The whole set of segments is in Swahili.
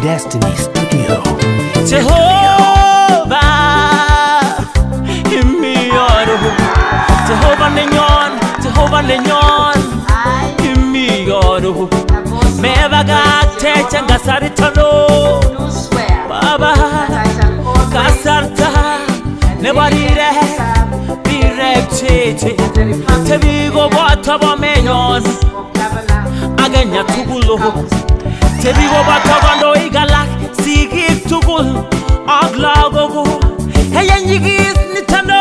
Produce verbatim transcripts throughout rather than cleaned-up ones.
Destiny Studio. Jehovah, imioro. Jehovah nenyon, Jehovah nenyon, imioro. Meva gate changa saritano. Baba, kasarta, nebarire, birekche. Tebigo bataba menyon, aganya tugulo. Tebigo bataba igalak, sigik tugul, aglagogo. Hey nyigis nitano,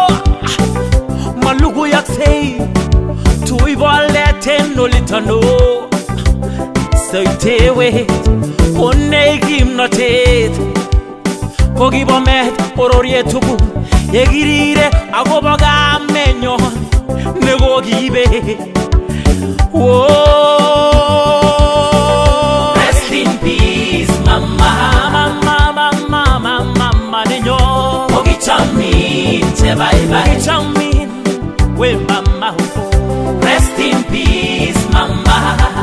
malugu yaksei, tuibalete no litano. Soitewe, one gimnotet, kogi bomet ororie tugu, yegirire agobaga menyon, nego gibe. Whoa, rest in peace, mama, mama, mama, mama, mama, nenyo. Kogi chamin, te bye bye. Kogi chamin, we mama. Rest in peace, mama.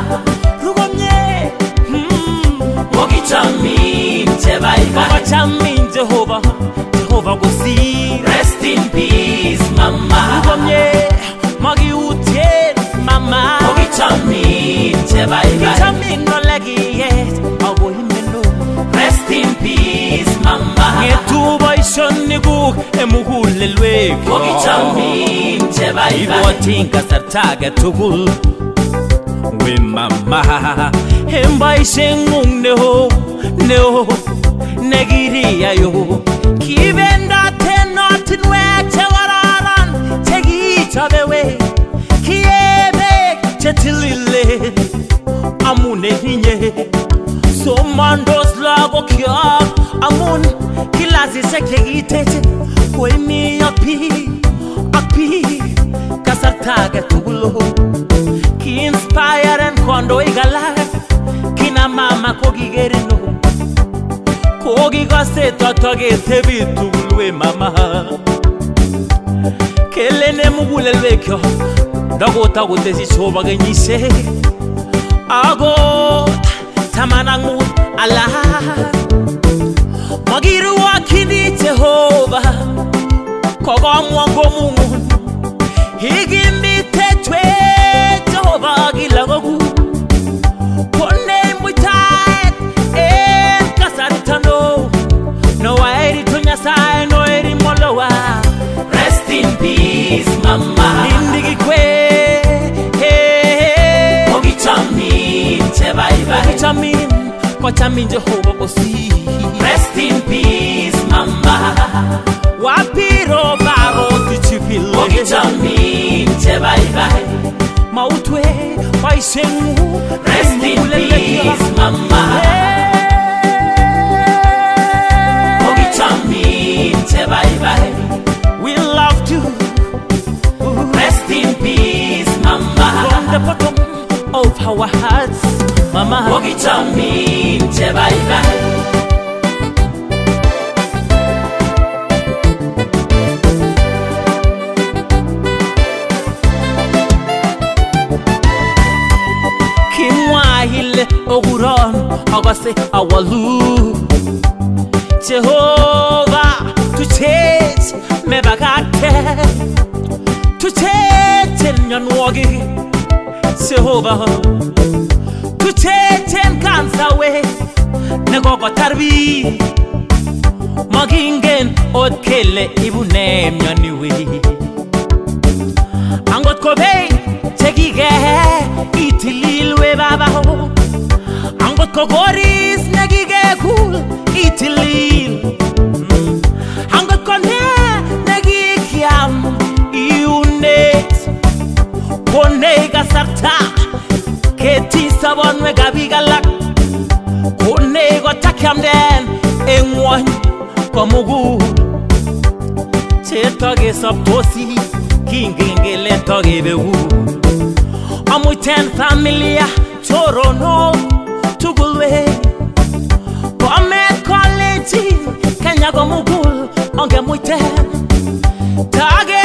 Chamin, Jehovah, Chamin, Jehovah, Jehovah go see. Rest in peace, mama. Magi ute, mama. Ogi Chamin, Jehovah, Chamin no lagi yet. Ago himeno. Rest in peace, mama. Ngetu boy shoni gu emuhule lwe. Ogi Chamin, Jehovah. Ibo tinka sartaga tugul. We mama, hemba ishengung neho, neho, negiria yo. Kibenda tenotin we tewararan, tegi chabewe. Kiebe chetilile, amune hinye. So mandos lago kya, amun kilazi sekegi tete. Koi mi api, api, kasartaga tugulo. Ki inspire and kondo igala kina mama kogi gerino kogi gaste totoge tebi tugulwe mama kelene mugule lwekyo dago tago tezi choba genyise ago tamanangu ala magiru wakini Jehovah kogo mwango mungu higimbi tetwe Jehovah gilagogu kone mutait en kasaritano no wairi tunya sai no eri molowa. Rest in peace, mama. Indigi kwe hey Ogi Chamin, te bye bye. Ogi Chamin, ko Chamin Jehovah go see. Rest in peace, mama. Wapiro baro tuchipile. Ogi Chamin, te bye bye. Mautwe, paisenu. Rest in peace, mama. Ogi Chamin, te bye bye. We love you. Rest in peace, mama. From the bottom of our hearts, mama. Ogi Chamin, te bye bye. Oguron, August, Awalu. Jehovah, to change, me bagate, to change in your woggy. Jehovah, to change and cancer away. Nego tarbi, Magingen, Od Kele, Ibu name your new way. Angot Kobe, Tegige, Itilil, we baba. Angot kogoris negige cool itilil. Angot konhe negikiam iunet. Kone gasarta keti sabon we gabigalak. Kone go takiam den engwan komugu. Chetoge saptosi kingingele toge bewu. Amuten familia Torono tugulwe Bomet college Kenya go mugul onge muiten Tage